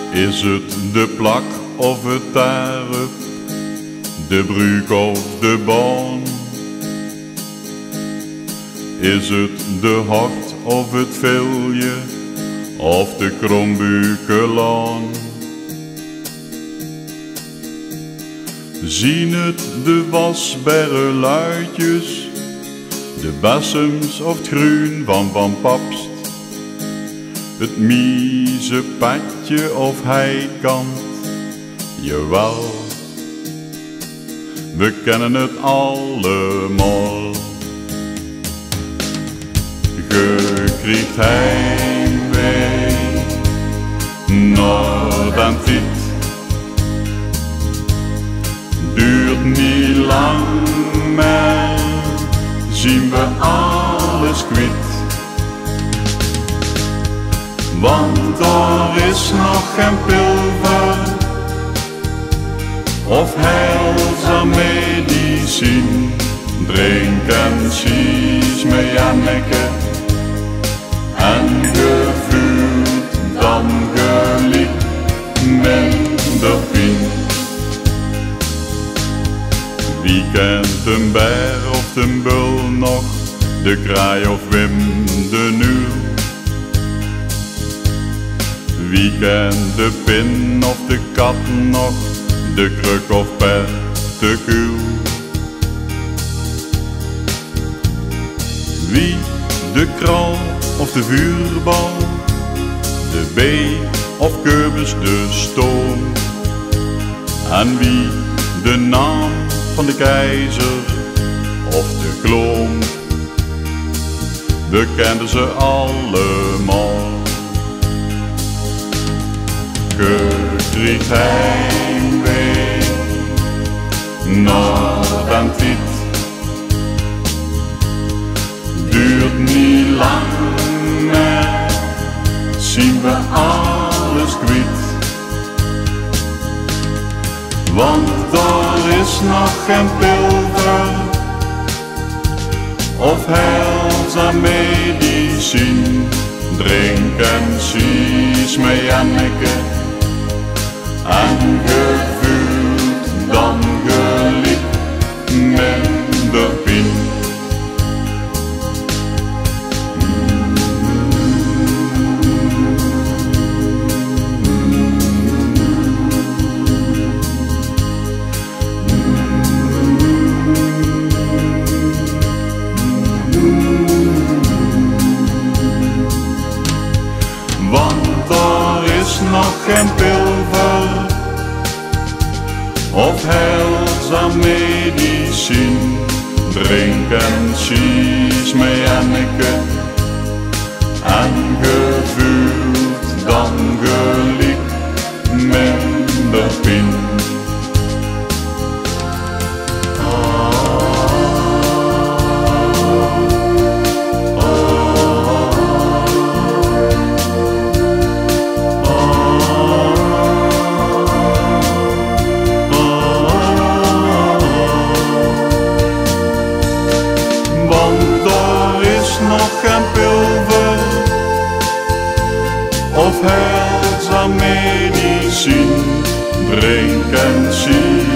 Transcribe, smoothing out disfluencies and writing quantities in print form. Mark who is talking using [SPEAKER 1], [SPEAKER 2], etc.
[SPEAKER 1] Is het de plak of het tarp, de bruuk of de bon? Is het de hort of het vilje, of de krombukelan? Zien het de wasberreluitjes, de bessems of het groen van Papst, het mieze padje of heikant? Jawel, we kennen het allemaal. Je krijgt heimwee naar den fiet. Duurt niet lang meer, zien we alles kwijt. Want er is nog geen pulver of heilzaam medicijn. Drink en cies met Janneke en gevoelt dan gelijk minder pijn. Wie kent een beer of de bul nog, de kraai of Wim de Nuil? Wie kent de pin of de kat nog, de kruk of Pet de Kuil? Wie de kral of de vuurbal, de bee of Keubus de stoom? En wie de naam van de keizer of de klomp? We kenden ze allemaal. Je krijgt heimwee naar den fiet. Duurt niet lang meer, zien we alles kwijt. Want er is nog geen pulver of heilzaam medicijn. Drink en cies met Janneke en gevoelt dan gelijk minder pijn. Want er is nog geen pulver of heilzaam medicijn. Drink en cies met Janneke en gevoelt dan gelijk minder pijn. Nog geen pulver of heilzaam medicijn. Drink en zie